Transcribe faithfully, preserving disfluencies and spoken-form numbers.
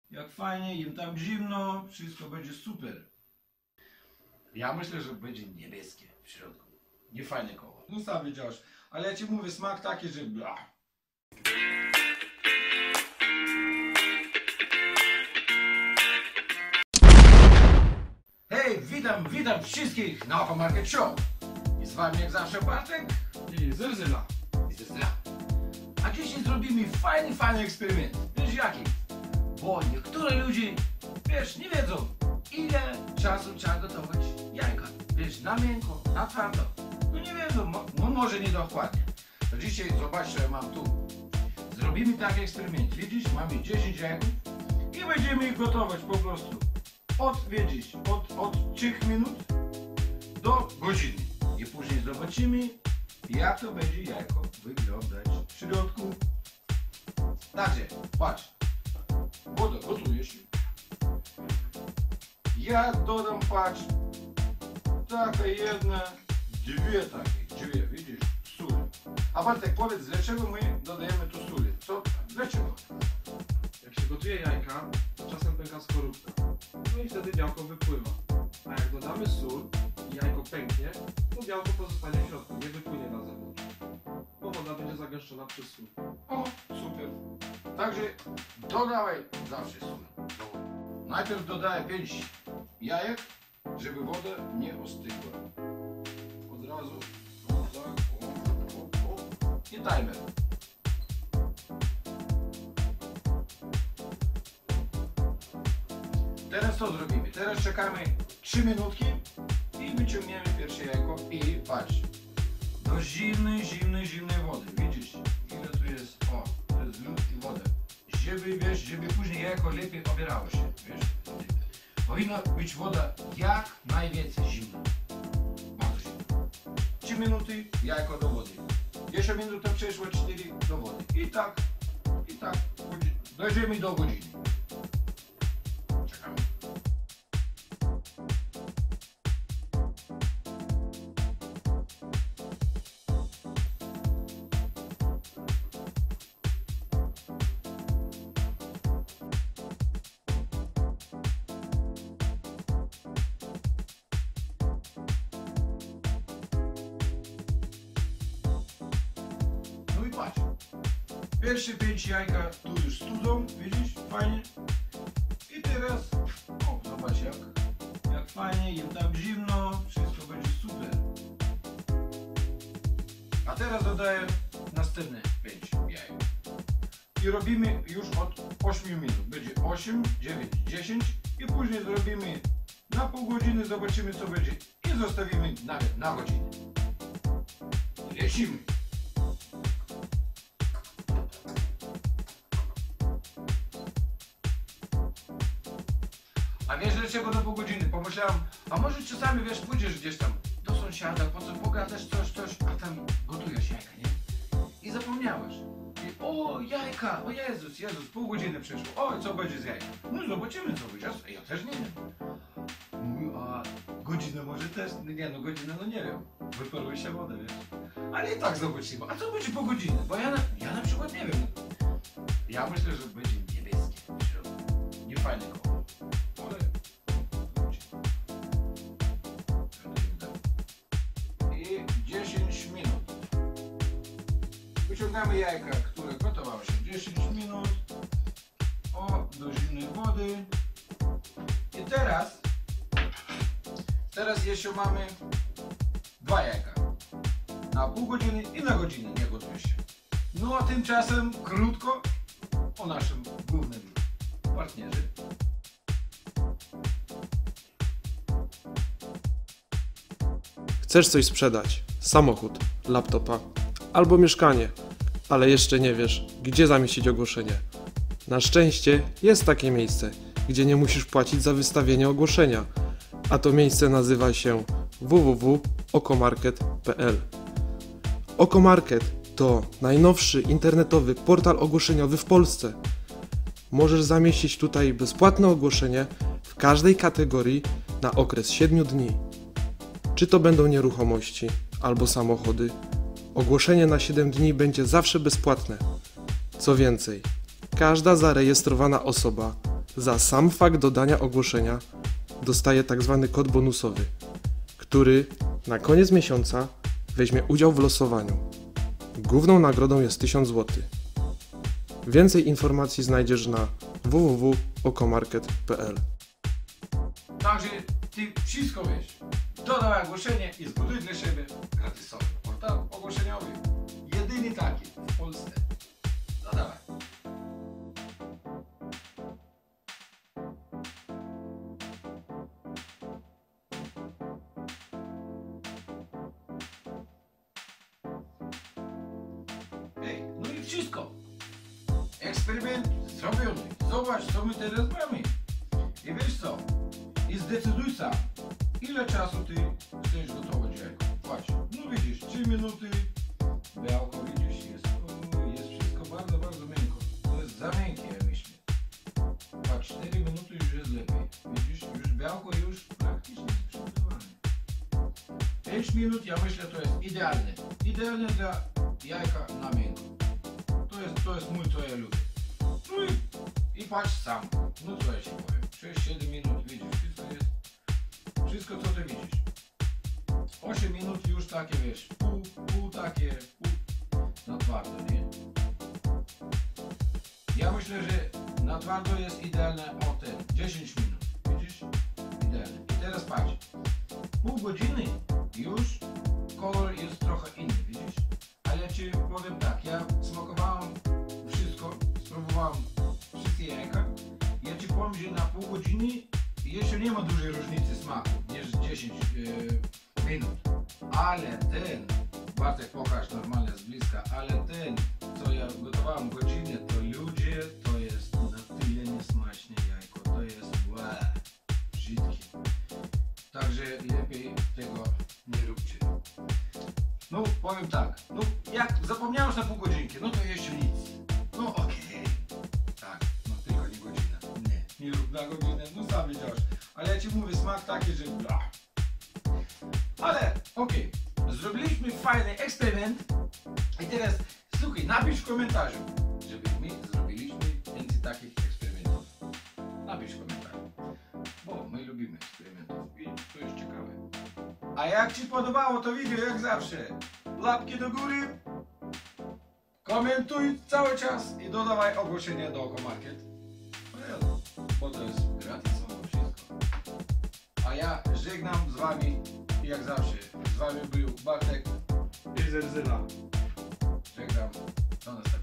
Jak fajnie, im tam zimno, wszystko będzie super. Ja myślę, że będzie niebieskie w środku. Nie fajny kolor. No sam wiedziałeś, ale ja ci mówię, smak taki, że bla. Hej, witam, witam wszystkich na Okomarket Show. I z wami jak zawsze Bartek I zerzyla. i Zezla. A dzisiaj zrobimy fajny, fajny eksperyment. Wiesz jaki? Bo niektóre ludzie, wiesz, nie wiedzą, ile czasu trzeba gotować jajka. Wiesz, na miękko, na twardo. No nie wiedzą, mo no może nie dokładnie. To dzisiaj zobacz, co ja mam tu. Zrobimy taki eksperyment. Widzisz, mamy dziesięć jajków I będziemy ich gotować po prostu. Od, widzisz, od, od trzech minut do godziny. I później zobaczymy, jak to będzie jajko wyglądać w środku. Także, patrz. Woda gotuje się. Ja dodam, patrz, taka jedna, dwie takie, dwie, widzisz, sól. A Bartek, powiedz, dlaczego my dodajemy tu sól? Co? Dlaczego? Jak się gotuje jajka, to czasem pęka skorupka. No i wtedy białko wypływa. A jak dodamy sól i jajko pęknie, to białko pozostanie w środku, nie wypłynie na zewnątrz. Bo woda będzie zagęszczona przez sól. O, super. Także dodawaj zawsze sól. Najpierw dodaję pięć jajek, żeby woda nie ostygła. Od razu o, tak, o, o, o. I timer. Teraz co zrobimy? Teraz czekamy trzy minutki i wyciągniemy pierwsze jajko i patrz. Do zimnej, zimnej, zimnej wody. Widzisz, ile tu jest? O, to jest lód i woda. Żeby, wiesz, żeby później jajko lepiej obierało się, wiesz. Powinna być woda jak najwięcej zimna. Bardzo zimna. trzy minuty, jajko do wody. Jeszcze minuta przeszła, cztery do wody. I tak, i tak, dojdziemy do godziny. Czekamy. No i patrz. Pierwsze pięć jajka tu już studzą, widzisz? Fajnie. I teraz, o, zobacz jak, jak fajnie, im tam zimno, wszystko będzie super. A teraz dodaję następne pięć jajek. I robimy już od ośmiu minut. Będzie osiem, dziewięć, dziesięć i później zrobimy na pół godziny, zobaczymy co będzie i zostawimy nawet na godzinę. Lecimy. A wiesz dlaczego do pół godziny? Pomyślałem, a może czasami wiesz, pójdziesz gdzieś tam do sąsiada, po co pogadasz coś, coś, a tam gotujesz jajka, nie? I zapomniałeś. I, o, jajka, o Jezus, Jezus, pół godziny przeszło. O, co będzie z jajkiem? No zobaczymy co będzie. Ja, ja też nie wiem. Mówię, a godzina może też? Nie no, godzina no nie wiem. Wyparuje się woda, wiesz? Ale i tak zobaczymy. A co będzie po godzinie? Bo ja na, ja na przykład nie wiem. Ja myślę, że będzie niebieskie w środku. Nie fajny kolor. Ale... I dziesięć minut. Wyciągamy jajka, które gotowały się dziesięć minut. O, do zimnej wody. I teraz, teraz jeszcze mamy dwa jajka. Na pół godziny i na godzinę nie gotuje się. No a tymczasem krótko o naszym głównym partnerze. Chcesz coś sprzedać? Samochód, laptopa albo mieszkanie, ale jeszcze nie wiesz, gdzie zamieścić ogłoszenie. Na szczęście jest takie miejsce, gdzie nie musisz płacić za wystawienie ogłoszenia, a to miejsce nazywa się w w w kropka okomarket kropka p l. Okomarket to najnowszy internetowy portal ogłoszeniowy w Polsce. Możesz zamieścić tutaj bezpłatne ogłoszenie w każdej kategorii na okres siedmiu dni. Czy to będą nieruchomości albo samochody, ogłoszenie na siedem dni będzie zawsze bezpłatne. Co więcej, każda zarejestrowana osoba za sam fakt dodania ogłoszenia dostaje tak zwany kod bonusowy, który na koniec miesiąca weźmie udział w losowaniu. Główną nagrodą jest tysiąc złotych. Więcej informacji znajdziesz na w w w kropka okomarket kropka p l. Także ty wszystko wiesz. Dodawaj ogłoszenie i zbuduj dla siebie gratisowy portal ogłoszeniowy. Jedyny taki w Polsce. Dodawaj. Ej, no i wszystko. Eksperyment zrobiony. Zobacz, co my teraz mamy. I wiesz co? I zdecyduj sam, ile czasu ty chcesz gotować jajko. Patrz, no widzisz, trzy minuty, białko widzisz, jest, o, jest wszystko bardzo, bardzo miękko. To jest za miękkie, ja myślę. Patrz, cztery minuty już jest lepiej. Widzisz, już białko już praktycznie jest przygotowane. pięć minut, ja myślę, to jest idealne. Idealne dla jajka na miękko. To jest, to jest mój, co ja lubię. No i, i patrz sam. No co ja ci powiem. sześć siedem minut, widzisz, wszystko jest. Wszystko co ty widzisz. osiem minut już takie, wiesz, pół, pół takie, pół na twardo, nie? Ja myślę, że na twardo jest idealne o ten, dziesięć minut, widzisz? Idealne. I teraz patrz. Pół godziny już kolor jest trochę inny, widzisz? Ale ja ci powiem tak, ja smakowałem wszystko, spróbowałem wszystkie jajka. Ja ci powiem, że na pół godziny jeszcze nie ma dużej różnicy smaku niż dziesięć yy, minut. Ale ten, Bartek pokaż normalnie z bliska, ale ten, co ja gotowałem godzinę, to ludzie, to jest na tyle niesmaczne jajko, to jest łe, brzydkie. Także lepiej tego nie róbcie. No powiem tak, no jak zapomniałeś na pół godzinki, no to jeszcze nic. No okej. Okay. Tak, no tylko nie godzina. Nie, nie rób na godzinę, no sam wiedziałeś. Ale ja ci mówię, smak taki, że bla. Ale okej, okay. Zrobiliśmy fajny eksperyment. I teraz słuchaj, napisz w komentarzu, żeby my zrobiliśmy więcej takich eksperymentów. Napisz w komentarzu, bo my lubimy eksperymentów i to jest ciekawe. A jak ci podobało to wideo, jak zawsze, łapki do góry, komentuj cały czas i dodawaj ogłoszenie do Okomarket. Bo to jest gratisowo wszystko. A ja żegnam z wami i jak zawsze, z wami był Bartek I Zerzyna. Żegnam, do następnego.